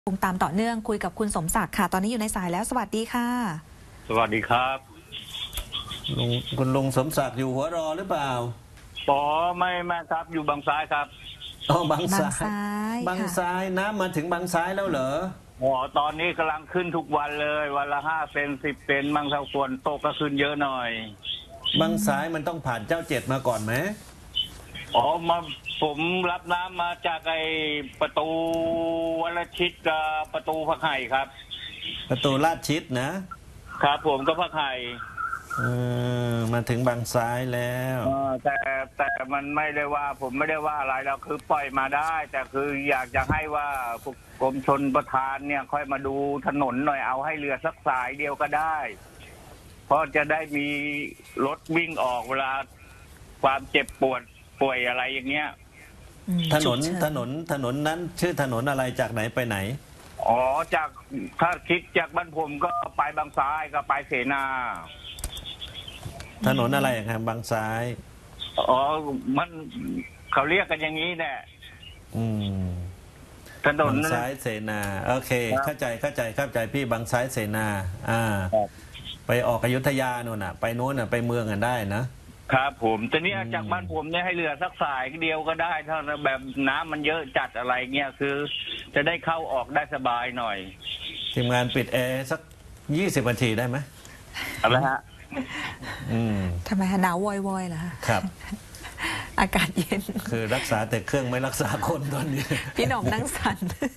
ตามต่อเนื่องคุยกับคุณสมศักดิ์ค่ะตอนนี้อยู่ในสายแล้วสวัสดีค่ะสวัสดีครับคุณลุงสมศักดิ์อยู่หัวรอหรือเปล่าป๋อไม่ครับอยู่บางซ้ายครับบางซ้ายบางซ้ายน้ำมาถึงบางซ้ายแล้วเหรอตอนนี้กำลังขึ้นทุกวันเลยวันละ5 เซน 10 เซนบางส่วนตกก็ขึ้นเยอะหน่อยบางซ้ายมันต้องผ่านเจ้าเจ็ดมาก่อนไหมมาผมรับน้ำมาจากไอประตูวัลชิตกับประตูพระไห่ครับประตูลาดชิดนะครับผมก็พระไห่มาถึงบางซ้ายแล้วแต่มันไม่ได้ว่าผมไม่ได้ว่าอะไรเราคือปล่อยมาได้แต่คืออยากจะให้ว่ากรมชลประทานเนี่ยค่อยมาดูถนนหน่อยเอาให้เรือสักสายเดียวก็ได้เพราะจะได้มีรถวิ่งออกเวลาความเจ็บปวดป่วยอะไรอย่างเงี้ยถนนนั้นชื่อถนนอะไรจากไหนไปไหนจากถ้าคิดจากบ้านผมก็ไปบางซ้ายก็ไปเสนาถนนอะไรครับบางซ้ายมันเขาเรียกกันอย่างนี้แน่ถนนบางซ้ายเสนาโอเคเข้าใจพี่บางซ้ายเสนาไปออกอยุธยาโน่นไปโน้นไปเมืองกันได้นะครับผมแต่นี่จากบ้านผมเนี่ยให้เรือสักสายเดียวก็ได้ถ้าแบบน้ำมันเยอะจัดอะไรเงี้ยคือจะได้เข้าออกได้สบายหน่อยทีมงานปิดแอร์สัก20 นาทีได้ไหมอะไรฮะทำไมหนาววอยๆเหรอครับอากาศเย็นคือรักษาแต่เครื่องไม่รักษาคนตอนนี้พี่หน่อมนั่งสั่น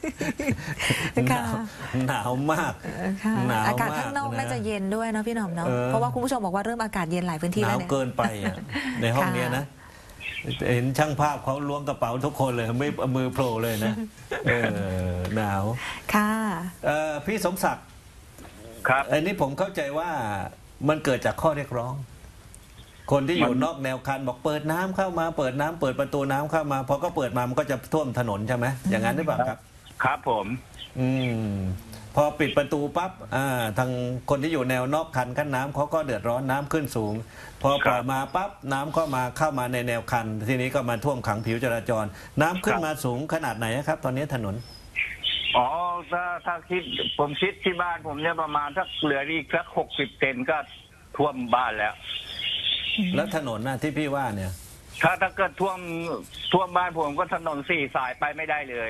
หนาวมากอากาศข้างนอกน่าจะเย็นด้วยนะพี่หน่อมเนาะเพราะว่าคุณผู้ชมบอกว่าเริ่มอากาศเย็นหลายพื้นที่แล้วเนี่ยหนาวเกินไปในห้องนี้นะเห็นช่างภาพเขาล้วงกระเป๋าทุกคนเลยไม่มือโผล่เลยนะหนาวค่ะพี่สมศักดิ์ครับอันนี้ผมเข้าใจว่ามันเกิดจากข้อเรียกร้องคนที่อยู่นอกแนวคันบอกเปิดน้ำเข้ามาเปิดประตูน้ำเข้ามาพอก็เปิดมามันก็จะท่วมถนนใช่ไหมอย่างนั้นหรือเปล่าครับครับผมพอปิดประตูปั๊บทางคนที่อยู่แนวนอกคันกั้นน้ำเขาก็เดือดร้อนน้ำขึ้นสูงพอปล่อยมาปั๊บน้ำเข้ามาในแนวคันทีนี้ก็มาท่วมขังผิวจราจรน้ำขึ้นมาสูงขนาดไหนครับตอนนี้ถนนถ้าผมคิดที่บ้านผมเนี่ยประมาณสักเหลืออีกสัก60 เซนก็ท่วมบ้านแล้วถนนที่พี่ว่าเนี่ยถ้าเกิดท่วมบ้านผมก็ถนน4 สายไปไม่ได้เลย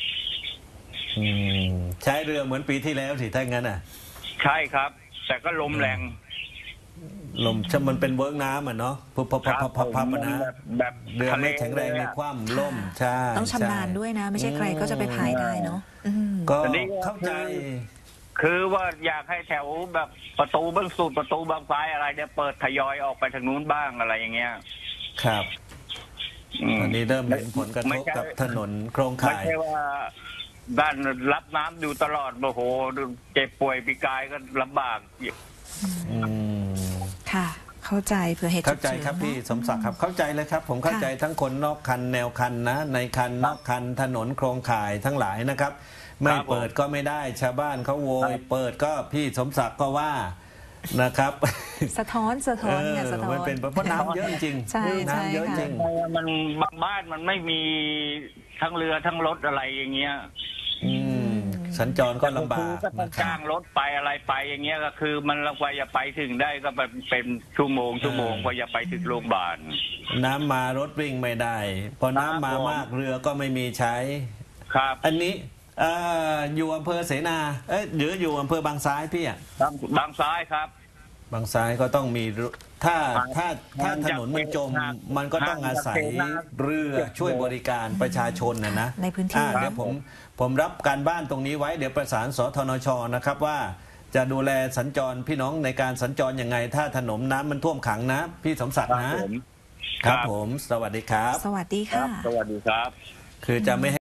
ใช้เรือเหมือนปีที่แล้วสิถ้างั้นใช่ครับแต่ก็ลมแรงมันเป็นเวิร์กน้ำเนาะพับนะแบบเรือไม่แข็งแรงในคว่ำล่มใช่ต้องชำนาญด้วยนะไม่ใช่ใครก็จะไปพายได้เนาะก็เข้าใจคือว่าอยากให้แถวแบบประตูบางสุดประตูบางซ้ายอะไรเนี่ยเปิดทยอยออกไปทางนู้นบ้างอะไรอย่างเงี้ยครับอันนี้เริ่มเห็นผลกระทบกับถนนโครงข่ายไม่ใช่ว่าด้านรับน้ำอยู่ตลอดโอ้โหเจ็บป่วยปีกายก็ลำบากค่ะเข้าใจเพื่อเหตุเข้าใจครับพี่สมศักดิ์ครับเข้าใจเลยครับผมเข้าใจทั้งคนนอกคันแนวคันนะในคันนอกคันถนนโครงข่ายทั้งหลายนะครับไม่เปิดก็ไม่ได้ชาวบ้านเขาโวยเปิดก็พี่สมศักดิ์ก็ว่านะครับสะท้อนเนี่ยสะท้อนมันเป็นเพราะน้ำเยอะจริงน้ำเยอะจริงมันบางบ้านมันไม่มีทั้งเรือทั้งรถอะไรอย่างเงี้ยสัญจรก็ลำบากจ้างรถไปอะไรไปอย่างเงี้ยก็คือมันกว่าจะไปถึงได้ก็เป็นชั่วโมงกว่าจะไปถึงโรงพยาบาลน้ำมารถวิ่งไม่ได้พอน้ำมามากเรือก็ไม่มีใช้ครับอันนี้อยู่อำเภอเสนาหรืออยู่อำเภอบางซ้ายพี่บางซ้ายครับบางซ้ายก็ต้องมีถ้าถนนมันจมมันก็ต้องอาศัยเรือช่วยบริการประชาชนนะในพื้นที่เดี๋ยวผมรับการบ้านตรงนี้ไว้เดี๋ยวประสานสทนชนะครับว่าจะดูแลสัญจรพี่น้องในการสัญจรยังไงถ้าถนนน้ำมันท่วมขังนะพี่สมศักดิ์นะครับผมสวัสดีครับสวัสดีค่ะสวัสดีครับคือจะไม่